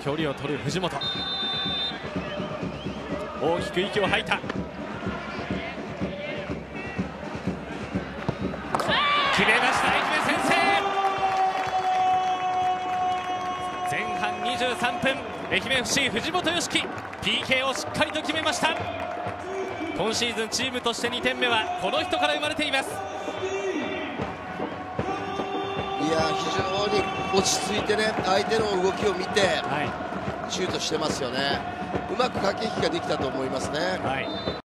距離を取る藤本、大きく息を吐いた。決めました、愛媛先制。前半23分、愛媛 FC 藤本佳樹 PK をしっかりと決めました。今シーズンチームとして2点目はこの人から生まれています。 いや非常に落ち着いてね、相手の動きを見てシュートしてますよね。うまく駆け引きができたと思いますね。